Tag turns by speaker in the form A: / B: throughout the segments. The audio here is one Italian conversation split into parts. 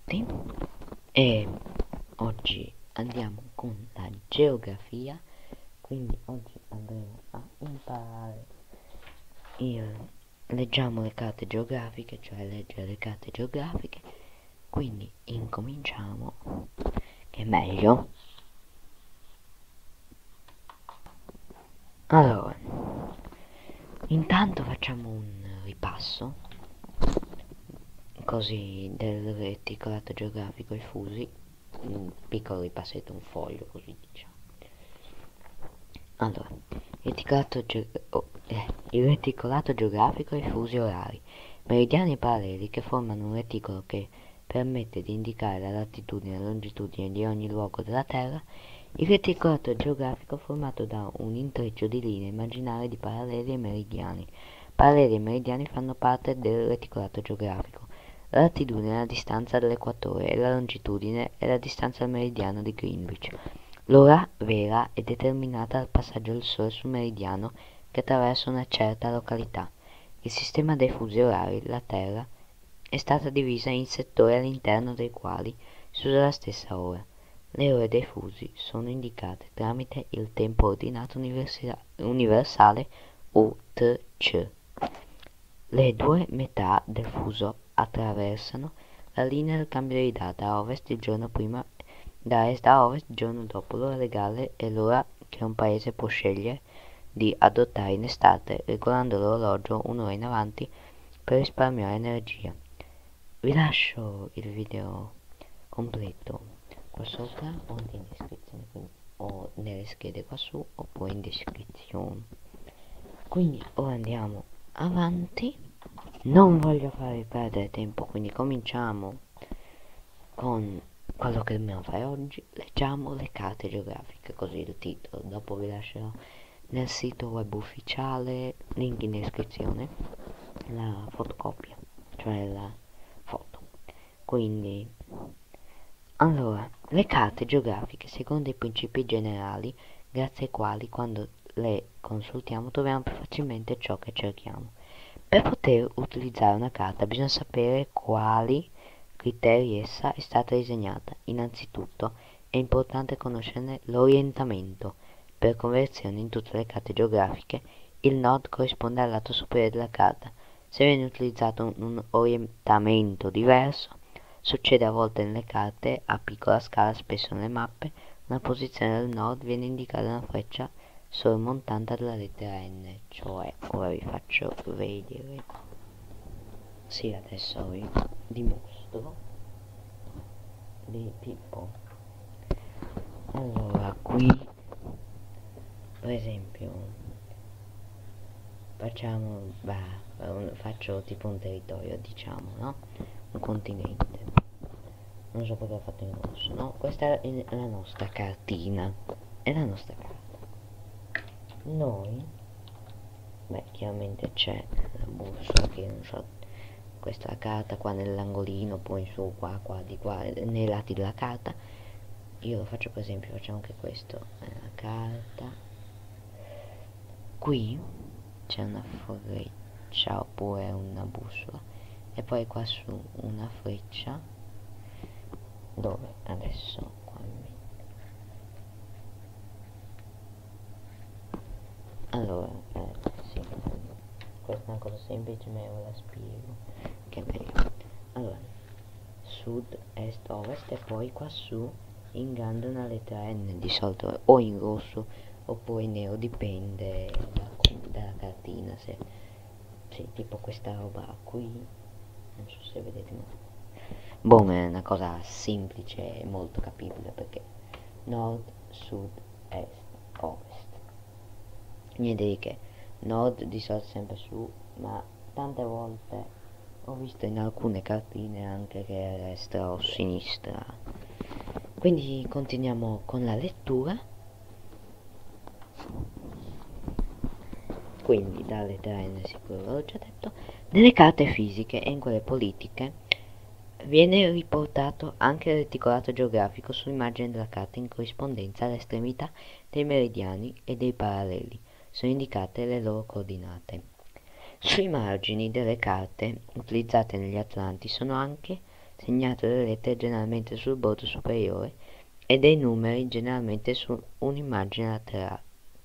A: tutti e oggi andiamo con la geografia, quindi oggi andremo a imparare leggiamo le carte geografiche, cioè leggere le carte geografiche, quindi incominciamo, che è meglio. Allora, intanto facciamo un ripasso così del reticolato geografico e fusi, un piccolo ripassetto, un foglio così diciamo. Allora, il reticolato geografico e i fusi orari, meridiani paralleli che formano un reticolo che permette di indicare la latitudine e la longitudine di ogni luogo della Terra. Il reticolato geografico è formato da un intreccio di linee immaginarie di paralleli e meridiani. Paralleli e meridiani fanno parte del reticolato geografico. La latitudine è la distanza dall'equatore e la longitudine è la distanza al meridiano di Greenwich. L'ora vera è determinata dal passaggio del Sole sul meridiano che attraversa una certa località. Il sistema dei fusi orari, la Terra, è stata divisa in settori all'interno dei quali si usa la stessa ora. Le ore dei fusi sono indicate tramite il tempo ordinato universale UTC. Le due metà del fuso attraversano la linea del cambio di data a ovest il giorno prima, da est a ovest il giorno dopo. L'ora legale è l'ora che un paese può scegliere di adottare in estate, regolando l'orologio un'ora in avanti per risparmiare energia. Vi lascio il video completo qua sopra o in descrizione, o nelle schede qua su oppure in descrizione. Quindi ora andiamo avanti, non voglio farvi perdere tempo, quindi cominciamo con quello che dobbiamo fare oggi. Leggiamo le carte geografiche, così il titolo. Dopo vi lascerò nel sito web ufficiale, link in descrizione, la fotocopia, cioè la foto. Quindi allora, le carte geografiche secondo i principi generali grazie ai quali quando le consultiamo troviamo più facilmente ciò che cerchiamo. Per poter utilizzare una carta bisogna sapere quali criteri essa è stata disegnata. Innanzitutto è importante conoscerne l'orientamento. Per conversione in tutte le carte geografiche il nord corrisponde al lato superiore della carta. Se viene utilizzato un orientamento diverso, succede a volte nelle carte a piccola scala, spesso nelle mappe, una posizione del nord viene indicata da una freccia sormontata dalla lettera N, cioè ora vi faccio vedere. Sì, adesso vi dimostro di tipo. Allora, qui per esempio faccio tipo un territorio, diciamo, no? Un continente. Non so perché ho fatto in rosso, no? Questa è la nostra cartina. È la nostra carta. Noi, chiaramente c'è la bussola che non so, questa è la carta qua nell'angolino, poi su qua, di qua, nei lati della carta. Io lo faccio per esempio, facciamo anche questo, è la carta. Qui c'è una freccia oppure una bussola e poi qua su una freccia dove adesso qua allora sì, questa è una cosa semplice ma io ve la spiego che è meglio. Allora sud, est, ovest e poi qua su in grande una lettera N, di solito o in rosso oppure in nero, dipende dalla cartina, se tipo questa roba qui, non so se vedete, ma boh, è una cosa semplice e molto capibile perché nord, sud, est, ovest, niente di che. Nord di solito sempre su, ma tante volte ho visto in alcune cartine anche che è destra o sinistra. Quindi continuiamo con la lettura. Quindi dalle lettera N sicuro l'ho già detto. Nelle carte fisiche e in quelle politiche viene riportato anche il reticolato geografico sull'immagine della carta in corrispondenza all'estremità dei meridiani e dei paralleli. Sono indicate le loro coordinate. Sui margini delle carte utilizzate negli atlanti sono anche segnato le lettere generalmente sul bordo superiore e dei numeri generalmente su un'immagine laterale.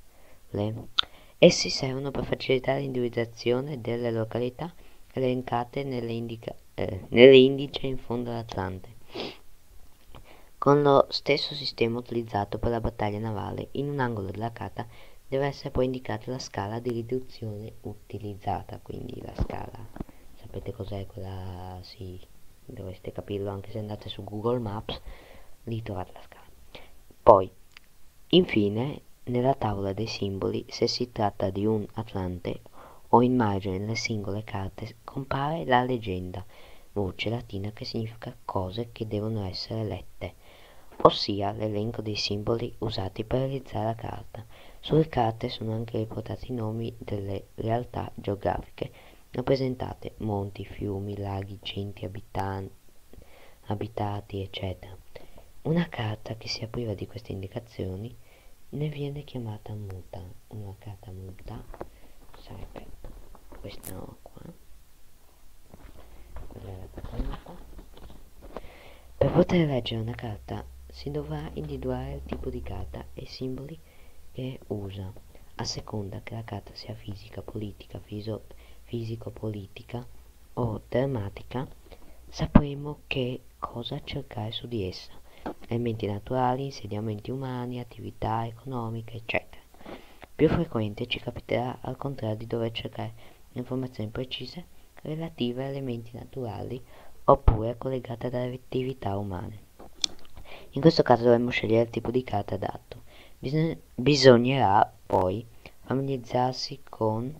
A: Essi servono per facilitare l'individuazione delle località elencate nell'indice in fondo all'Atlante, con lo stesso sistema utilizzato per la battaglia navale. In un angolo della carta deve essere poi indicata la scala di riduzione utilizzata, quindi la scala, sapete cos'è quella? Sì, dovreste capirlo anche se andate su Google Maps, lì trovate la scala. Poi, infine, nella tavola dei simboli, se si tratta di un Atlante o in margine nelle singole carte, compare la legenda, voce latina che significa cose che devono essere lette, ossia l'elenco dei simboli usati per realizzare la carta. Sulle carte sono anche riportati i nomi delle realtà geografiche rappresentate: monti, fiumi, laghi, centri abitati, eccetera. Una carta che sia priva di queste indicazioni ne viene chiamata muta. Una carta muta sarebbe questa qua. Quella è la carta muta. Per poter leggere una carta si dovrà individuare il tipo di carta e i simboli che usa. A seconda che la carta sia fisica, politica, fisico-politica o tematica, sapremo che cosa cercare su di essa: elementi naturali, insediamenti umani, attività economiche, eccetera. Più frequente ci capiterà al contrario di dover cercare informazioni precise relative a elementi naturali oppure collegate ad attività umane. In questo caso dovremo scegliere il tipo di carta adatto. Bisognerà poi familiarizzarsi con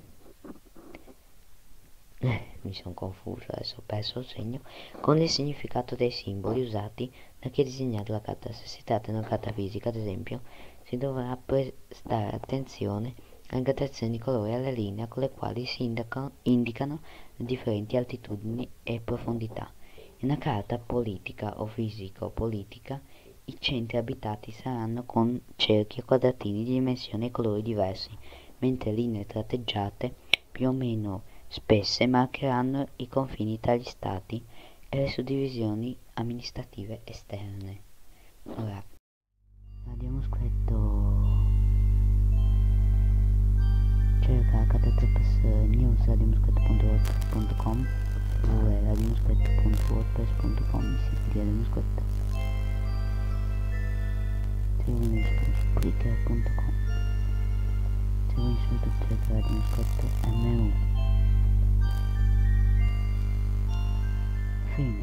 A: mi sono confuso, adesso ho perso il segno, con il significato dei simboli usati da chi ha disegnato la carta. Se si tratta di una carta fisica, ad esempio, si dovrà prestare attenzione alle gradazioni di colore e alle linee con le quali si indicano le differenti altitudini e profondità. In una carta politica o fisico-politica, i centri abitati saranno con cerchi o quadratini di dimensioni e colori diversi, mentre linee tratteggiate più o meno spesse marcheranno i confini tra gli stati e le suddivisioni amministrative esterne. Ora, abbiamo scritto cerca https://news.wordpress.com oppure radioscritto.wordpress.com, i siti di radioscritto, seguimi su spreaker.com, seguimi su YouTube, cerca radioscritto MU. Fine.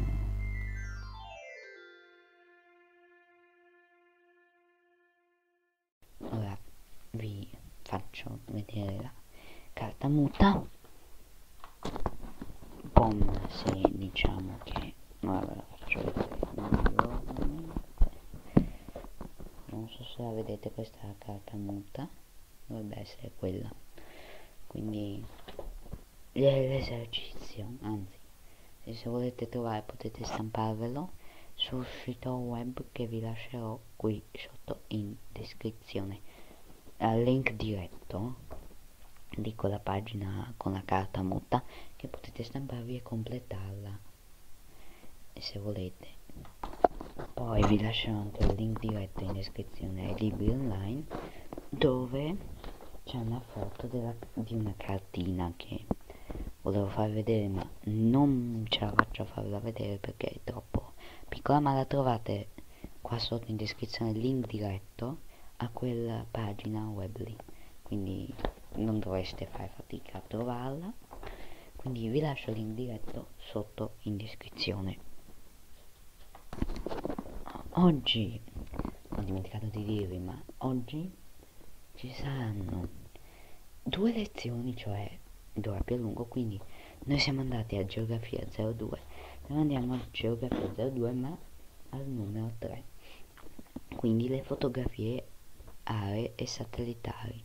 A: Ora vi faccio vedere la carta muta. Pom, se diciamo che ora ve la faccio vedere nuovamente. Non so se la vedete, questa è la carta muta, dovrebbe essere quella. Quindi l'esercizio, anzi, se volete trovare potete stamparvelo sul sito web che vi lascerò qui sotto in descrizione, al link diretto di quella pagina con la carta muta che potete stamparvi e completarla se volete. Poi vi lascerò anche il link diretto in descrizione ai libri online, dove c'è una foto di una cartina che volevo farvi vedere ma non ce la faccio a farla vedere perché è troppo piccola, ma la trovate qua sotto in descrizione, il link diretto a quella pagina web lì, quindi non dovreste fare fatica a trovarla, quindi vi lascio il link diretto sotto in descrizione. Oggi ho dimenticato di dirvi, ma oggi ci saranno 2 lezioni, cioè d'ora più a lungo, quindi noi siamo andati a geografia 02, noi andiamo a geografia 02 ma al numero 3, quindi le fotografie aeree e satellitari,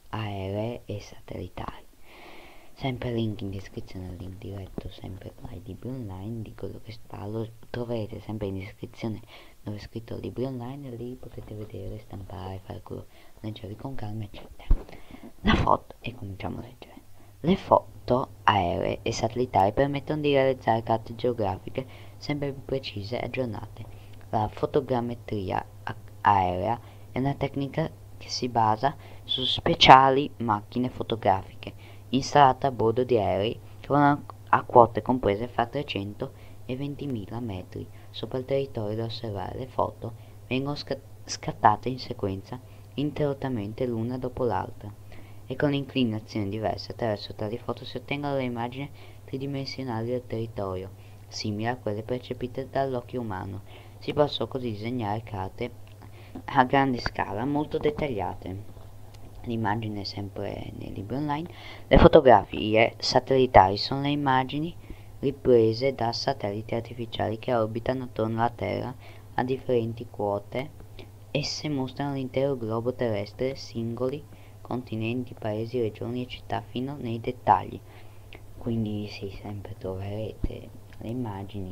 A: sempre link in descrizione, al link diretto sempre ai libri online di quello che sta, lo troverete sempre in descrizione dove è scritto libri online, e lì potete vedere, stampare, fare quello, leggervi con calma eccetera. La foto, e cominciamo a leggere le foto. foto aeree e satellitari permettono di realizzare carte geografiche sempre più precise e aggiornate. La fotogrammetria aerea è una tecnica che si basa su speciali macchine fotografiche installate a bordo di aerei che volano a quote comprese fra 300 e 20.000 metri sopra il territorio da osservare. Le foto vengono scattate in sequenza ininterrottamente l'una dopo l'altra e con inclinazioni diverse. Attraverso tali foto si ottengono le immagini tridimensionali del territorio, simili a quelle percepite dall'occhio umano. Si possono così disegnare carte a grande scala molto dettagliate. L'immagine sempre nei libri online. Le fotografie satellitari sono le immagini riprese da satelliti artificiali che orbitano attorno alla Terra a differenti quote. Esse mostrano l'intero globo terrestre, singoli continenti, paesi, regioni e città fino nei dettagli. Quindi sì, sempre troverete le immagini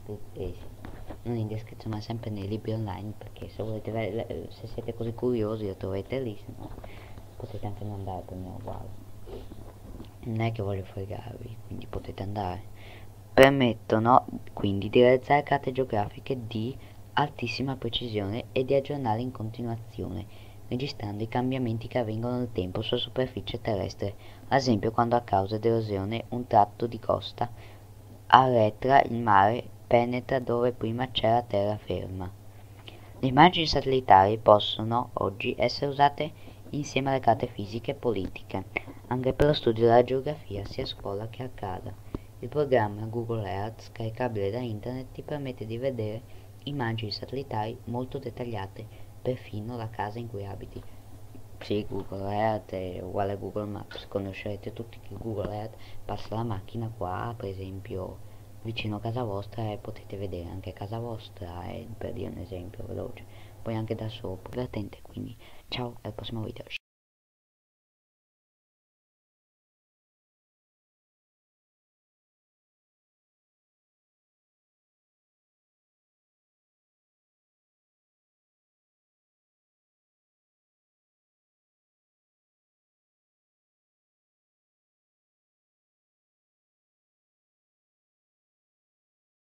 A: non in descrizione ma sempre nei libri online, perché se volete se siete così curiosi lo troverete lì, se no potete anche non andare, per me è uguale, non è che voglio fregarvi, quindi potete andare. Permettono quindi di realizzare carte geografiche di altissima precisione e di aggiornare in continuazione, registrando i cambiamenti che avvengono nel tempo sulla superficie terrestre. Ad esempio, quando a causa d'erosione un tratto di costa arretra, il mare penetra dove prima c'era terraferma. Le immagini satellitari possono oggi essere usate insieme alle carte fisiche e politiche, anche per lo studio della geografia sia a scuola che a casa. Il programma Google Earth, scaricabile da internet, ti permette di vedere immagini satellitari molto dettagliate, perfino la casa in cui abiti. Sì, Google Earth è uguale a Google Maps, conoscerete tutti che Google Earth passa la macchina qua, per esempio, vicino a casa vostra e potete vedere anche casa vostra, per dire un esempio veloce, poi anche da sopra, divertente, quindi ciao, al prossimo video.